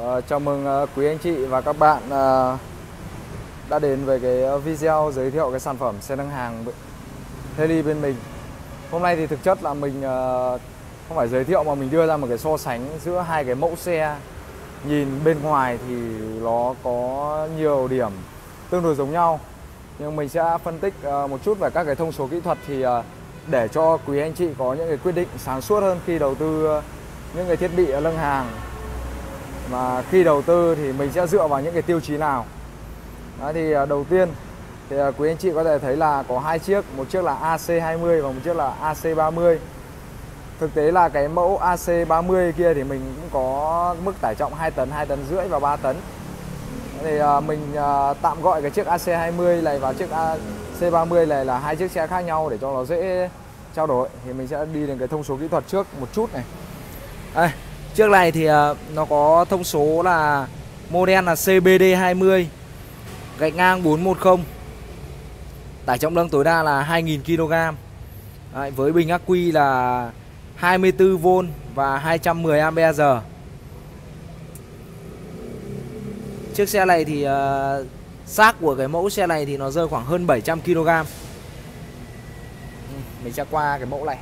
Chào mừng quý anh chị và các bạn đã đến với cái video giới thiệu cái sản phẩm xe nâng hàng Heli bên mình. Hôm nay thì thực chất là mình không phải giới thiệu mà mình đưa ra một cái so sánh giữa hai cái mẫu xe. Nhìn bên ngoài thì nó có nhiều điểm tương đối giống nhau, nhưng mình sẽ phân tích một chút về các cái thông số kỹ thuật thì để cho quý anh chị có những cái quyết định sáng suốt hơn khi đầu tư những cái thiết bị nâng hàng. Mà khi đầu tư thì mình sẽ dựa vào những cái tiêu chí nào? Đó, thì đầu tiên thì quý anh chị có thể thấy là có hai chiếc, một chiếc là AC20 và một chiếc là AC30. Thực tế là cái mẫu AC30 kia thì mình cũng có mức tải trọng 2 tấn, 2 tấn rưỡi và 3 tấn. Thì mình tạm gọi cái chiếc AC20 này và chiếc AC30 này là hai chiếc xe khác nhau để cho nó dễ trao đổi. Thì mình sẽ đi đến cái thông số kỹ thuật trước một chút này. Đây, chiếc này thì nó có thông số là model là CBD20, gạch ngang 410, tải trọng nâng tối đa là 2000 kg. Đấy, với bình ắc quy là 24V và 210 Ah. Chiếc xe này thì xác của cái mẫu xe này thì nó rơi khoảng hơn 700 kg. Mình sẽ qua cái mẫu này.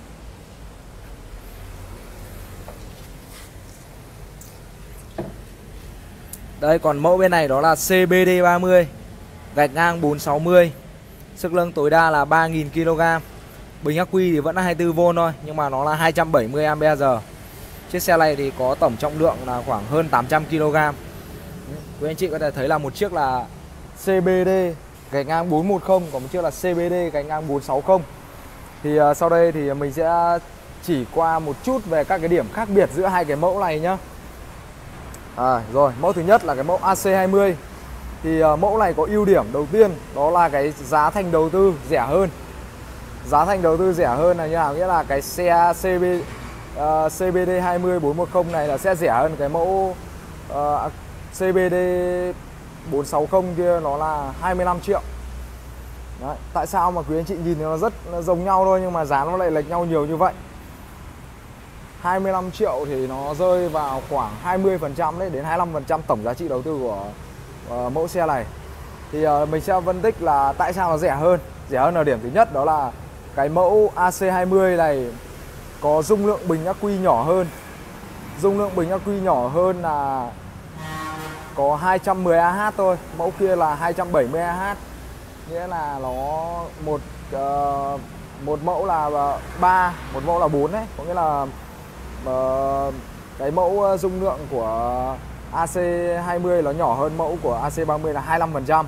Đây, còn mẫu bên này đó là CBD30, gạch ngang 460, sức nâng tối đa là 3000 kg. Bình ắc quy thì vẫn là 24V thôi, nhưng mà nó là 270 Ah. Chiếc xe này thì có tổng trọng lượng là khoảng hơn 800 kg. Quý anh chị có thể thấy là một chiếc là CBD gạch ngang 410, còn một chiếc là CBD gạch ngang 460. Thì sau đây thì mình sẽ chỉ qua một chút về các cái điểm khác biệt giữa hai cái mẫu này nhá. Rồi, mẫu thứ nhất là cái mẫu AC20. Thì mẫu này có ưu điểm đầu tiên đó là cái giá thành đầu tư rẻ hơn. Giá thành đầu tư rẻ hơn là như nào? Nghĩa là cái xe CBD20 410 này là sẽ rẻ hơn cái mẫu CBD 460 kia, nó là 25 triệu. Đấy, tại sao mà quý anh chị nhìn thì nó rất giống nhau thôi nhưng mà giá nó lại lệch nhau nhiều như vậy? 25 triệu thì nó rơi vào khoảng 20% đấy đến 25% tổng giá trị đầu tư của mẫu xe này. Thì mình sẽ phân tích là tại sao nó rẻ hơn. Rẻ hơn ở điểm thứ nhất đó là cái mẫu AC20 này có dung lượng bình ắc quy nhỏ hơn. Dung lượng bình ắc quy nhỏ hơn là có 210 Ah thôi, mẫu kia là 270 Ah. Nghĩa là nó một mẫu là 3, một mẫu là 4 đấy. Có nghĩa là cái mẫu dung lượng của AC20 nó nhỏ hơn mẫu của AC30 là 25%.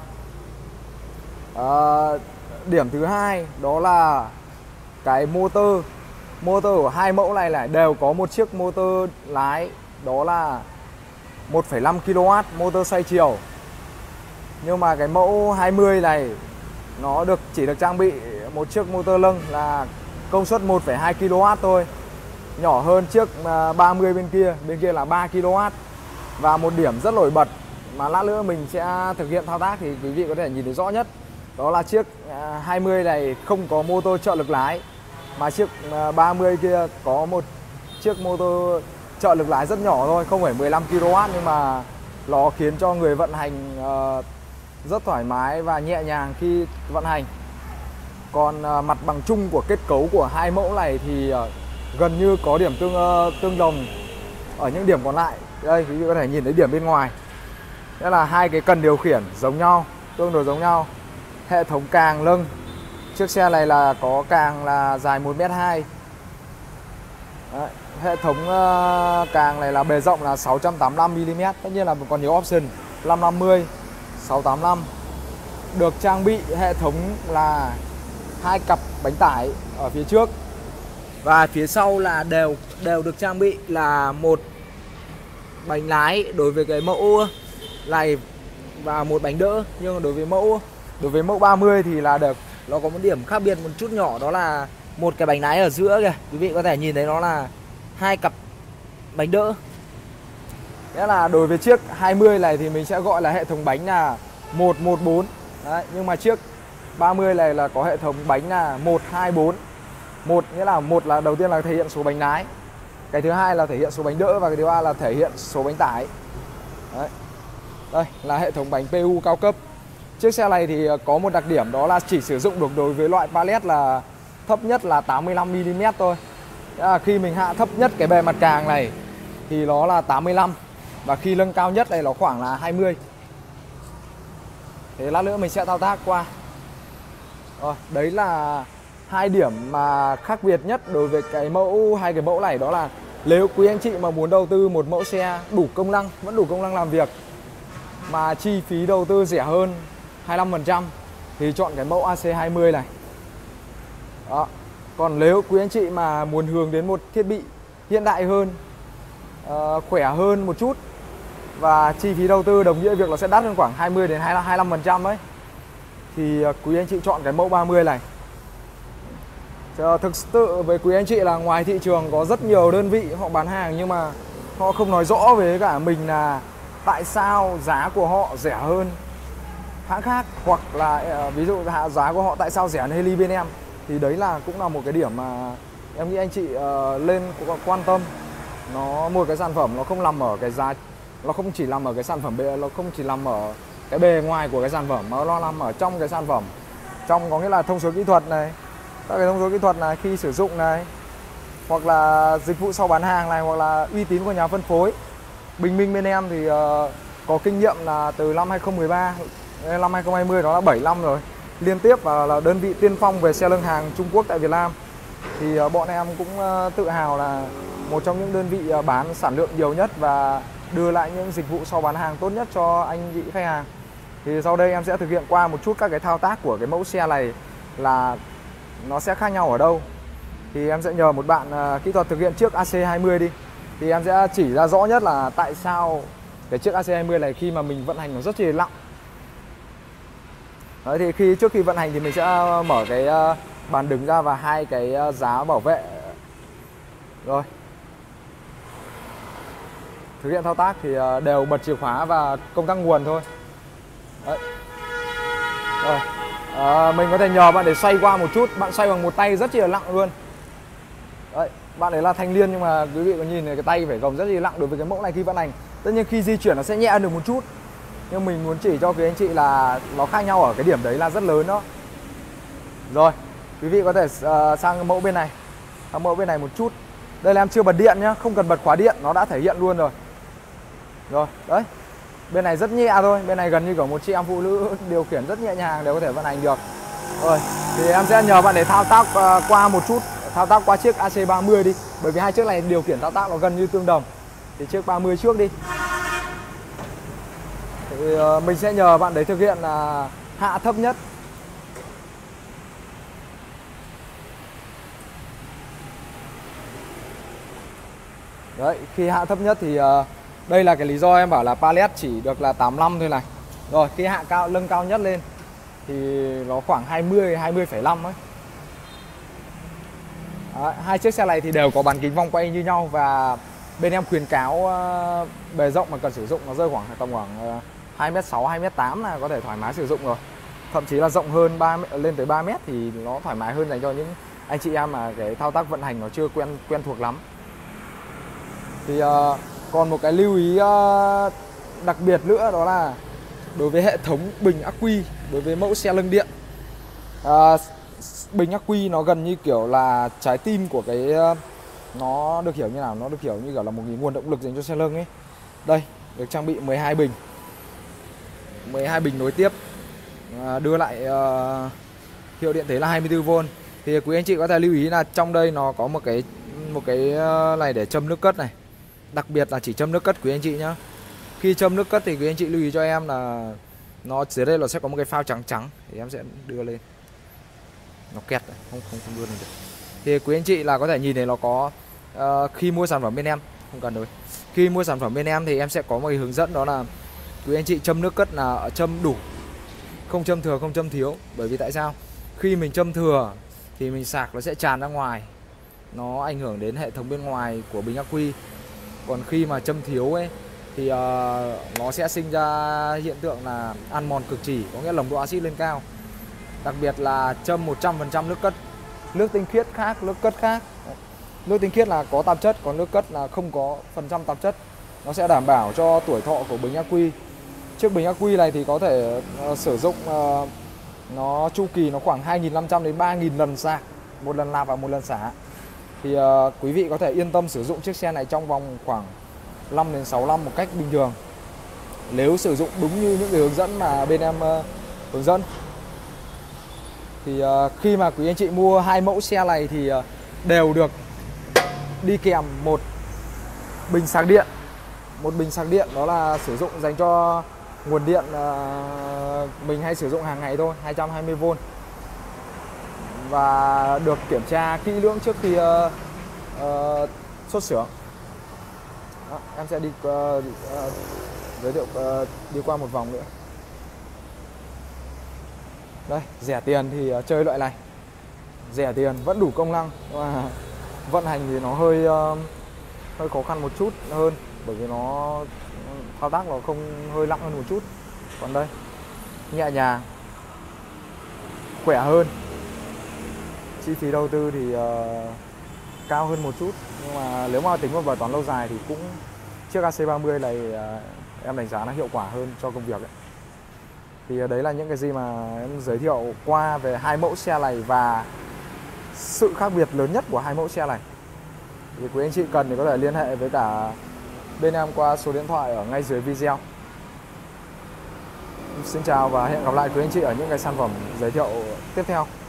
Điểm thứ hai đó là cái motor của hai mẫu này đều có một chiếc motor lái, đó là 1,5 kW motor xoay chiều. Nhưng mà cái mẫu 20 này nó chỉ được trang bị một chiếc motor lưng là công suất 1,2 kW thôi, nhỏ hơn chiếc 30 bên kia là 3 kW. Và một điểm rất nổi bật mà lát nữa mình sẽ thực hiện thao tác thì quý vị có thể nhìn thấy rõ nhất, đó là chiếc 20 này không có motor trợ lực lái, mà chiếc 30 kia có một chiếc motor trợ lực lái rất nhỏ thôi, không phải 15 kW, nhưng mà nó khiến cho người vận hành rất thoải mái và nhẹ nhàng khi vận hành. Còn mặt bằng chung của kết cấu của hai mẫu này thì gần như có điểm tương đồng ở những điểm còn lại. Đây, quý vị có thể nhìn thấy điểm bên ngoài. Nghĩa là hai cái cần điều khiển giống nhau, tương đối giống nhau. Hệ thống càng lưng, chiếc xe này là có càng là dài 1m2. Đấy, hệ thống càng này là bề rộng là 685mm. Tất nhiên là còn nhiều option 550, 685. Được trang bị hệ thống là hai cặp bánh tải ở phía trước. Và phía sau là đều được trang bị là một bánh lái đối với cái mẫu này và một bánh đỡ. Nhưng đối với mẫu 30 thì là nó có một điểm khác biệt một chút nhỏ, đó là một cái bánh lái ở giữa kìa. Quý vị có thể nhìn thấy nó là hai cặp bánh đỡ. Nghĩa là đối với chiếc 20 này thì mình sẽ gọi là hệ thống bánh là 114. Đấy, nhưng mà chiếc 30 này là có hệ thống bánh là 124. Một nghĩa là một là đầu tiên là thể hiện số bánh lái, cái thứ hai là thể hiện số bánh đỡ, và cái thứ ba là thể hiện số bánh tải. Đấy. Đây là hệ thống bánh PU cao cấp. Chiếc xe này thì có một đặc điểm đó là chỉ sử dụng được đối với loại pallet là thấp nhất là 85mm thôi. Khi mình hạ thấp nhất cái bề mặt càng này thì nó là 85, và khi nâng cao nhất này nó khoảng là 20. Thế lát nữa mình sẽ thao tác qua. Rồi, đấy là hai điểm mà khác biệt nhất đối với hai cái mẫu này, đó là nếu quý anh chị mà muốn đầu tư một mẫu xe đủ công năng, vẫn đủ công năng làm việc mà chi phí đầu tư rẻ hơn 25% thì chọn cái mẫu AC20 này. Đó. Còn nếu quý anh chị mà muốn hướng đến một thiết bị hiện đại hơn, khỏe hơn một chút và chi phí đầu tư đồng nghĩa việc nó sẽ đắt hơn khoảng 20 đến 25% ấy, thì quý anh chị chọn cái mẫu 30 này. Thực sự với quý anh chị là ngoài thị trường có rất nhiều đơn vị họ bán hàng, nhưng mà họ không nói rõ với cả mình là tại sao giá của họ rẻ hơn hãng khác, hoặc là ví dụ giá của họ tại sao rẻ hơn Heli bên em. Thì đấy là cũng là một cái điểm mà em nghĩ anh chị lên quan tâm. Một cái sản phẩm nó không nằm ở cái giá, nó không chỉ nằm ở cái sản phẩm, nó không chỉ nằm ở cái bề ngoài của cái sản phẩm, mà nó nằm ở trong cái sản phẩm. Trong có nghĩa là thông số kỹ thuật này, các cái thông số kỹ thuật này khi sử dụng này, hoặc là dịch vụ sau bán hàng này, hoặc là uy tín của nhà phân phối. Bình Minh bên em thì có kinh nghiệm là từ năm 2013 đến năm 2020, đó là 7 năm rồi liên tiếp, và là đơn vị tiên phong về xe lưng hàng Trung Quốc tại Việt Nam. Thì bọn em cũng tự hào là một trong những đơn vị bán sản lượng nhiều nhất và đưa lại những dịch vụ sau bán hàng tốt nhất cho anh chị khách hàng. Thì sau đây em sẽ thực hiện qua một chút các cái thao tác của cái mẫu xe này là nó sẽ khác nhau ở đâu. Thì em sẽ nhờ một bạn kỹ thuật thực hiện trước AC20 đi. Thì em sẽ chỉ ra rõ nhất là tại sao cái chiếc AC20 này khi mà mình vận hành nó rất là lặng. Đấy, thì trước khi vận hành thì mình sẽ mở cái bàn đứng ra và hai cái giá bảo vệ. Rồi, thực hiện thao tác thì đều bật chìa khóa và công tắc nguồn thôi. Đấy. Rồi, mình có thể nhờ bạn để xoay qua một chút. Bạn xoay bằng một tay rất là nặng luôn. Đấy, bạn ấy là thanh niên nhưng mà quý vị có nhìn này, cái tay phải gồng rất là nặng đối với cái mẫu này khi vận hành. Tất nhiên khi di chuyển nó sẽ nhẹ được một chút, nhưng mình muốn chỉ cho quý anh chị là nó khác nhau ở cái điểm đấy là rất lớn đó. Rồi, quý vị có thể sang mẫu bên này, sang mẫu bên này một chút. Đây là em chưa bật điện nhá, không cần bật khóa điện, nó đã thể hiện luôn rồi. Rồi, đấy. Bên này rất nhẹ thôi, bên này gần như cả một chị em phụ nữ điều khiển rất nhẹ nhàng đều có thể vận hành được. Rồi, thì em sẽ nhờ bạn để thao tác qua một chút, thao tác qua chiếc AC30 đi. Bởi vì hai chiếc này điều khiển thao tác nó gần như tương đồng. Thì chiếc 30 trước đi. Thì mình sẽ nhờ bạn đấy thực hiện là hạ thấp nhất. Đấy, khi hạ thấp nhất thì đây là cái lý do em bảo là pallet chỉ được là 85 thôi này. Rồi, khi hạ cao, nâng cao nhất lên thì nó khoảng 20, 20,5 ấy. Đấy, hai chiếc xe này thì đều có bán kính vòng quay như nhau, và bên em khuyến cáo bề rộng mà cần sử dụng nó rơi khoảng tầm khoảng 2m6, 2m8 là có thể thoải mái sử dụng rồi. Thậm chí là rộng hơn lên tới 3m thì nó thoải mái hơn dành cho những anh chị em mà cái thao tác vận hành nó chưa quen thuộc lắm. Thì còn một cái lưu ý đặc biệt nữa, đó là đối với hệ thống bình ắc quy đối với mẫu xe lưng điện. Bình ắc quy nó gần như kiểu là trái tim của cái, nó được hiểu như nào, nó được hiểu như kiểu là một nguồn động lực dành cho xe lưng ấy. Đây, được trang bị 12 bình, 12 bình nối tiếp, đưa lại hiệu điện thế là 24V. Thì quý anh chị có thể lưu ý là trong đây nó có một cái này để châm nước cất này. Đặc biệt là chỉ châm nước cất quý anh chị nhá. Khi châm nước cất thì quý anh chị lưu ý cho em là nó dưới đây nó sẽ có một cái phao trắng trắng, thì em sẽ đưa lên. Nó kẹt rồi, không đưa lên được. Thì quý anh chị là có thể nhìn thấy nó có khi mua sản phẩm bên em, không cần đâu. Khi mua sản phẩm bên em thì em sẽ có một cái hướng dẫn, đó là quý anh chị châm nước cất là châm đủ, không châm thừa, không châm thiếu. Bởi vì tại sao? Khi mình châm thừa thì mình sạc nó sẽ tràn ra ngoài, nó ảnh hưởng đến hệ thống bên ngoài của bình ắc quy. Còn khi mà châm thiếu ấy thì nó sẽ sinh ra hiện tượng là ăn mòn cực chỉ, có nghĩa là nồng độ axit lên cao. Đặc biệt là châm 100% nước cất. Nước tinh khiết khác, nước cất khác. Nước tinh khiết là có tạp chất, còn nước cất là không có phần trăm tạp chất. Nó sẽ đảm bảo cho tuổi thọ của bình ắc quy. Chiếc bình ắc quy này thì có thể sử dụng nó chu kỳ nó khoảng 2.500 đến 3.000 lần sạc, một lần nạp và một lần xả. Thì quý vị có thể yên tâm sử dụng chiếc xe này trong vòng khoảng 5 đến 6 năm một cách bình thường, nếu sử dụng đúng như những cái hướng dẫn mà bên em hướng dẫn. Thì khi mà quý anh chị mua hai mẫu xe này thì đều được đi kèm một bình sạc điện. Một bình sạc điện đó là sử dụng dành cho nguồn điện mình hay sử dụng hàng ngày thôi, 220V. Và được kiểm tra kỹ lưỡng trước khi xuất xưởng. Đó, em sẽ đi giới thiệu đi qua một vòng nữa. Đây, rẻ tiền thì chơi loại này. Rẻ tiền vẫn đủ công năng, nhưng mà vận hành thì nó hơi khó khăn một chút hơn, bởi vì nó thao tác nó không hơi nặng hơn một chút. Còn đây, nhẹ nhàng, khỏe hơn. Chi phí đầu tư thì cao hơn một chút, nhưng mà nếu mà tính vào bài toán lâu dài thì cũng chiếc AC30 này em đánh giá nó hiệu quả hơn cho công việc ấy. Thì đấy là những cái gì mà em giới thiệu qua về hai mẫu xe này và sự khác biệt lớn nhất của hai mẫu xe này. Thì quý anh chị cần thì có thể liên hệ với cả bên em qua số điện thoại ở ngay dưới video. Xin chào và hẹn gặp lại quý anh chị ở những cái sản phẩm giới thiệu tiếp theo.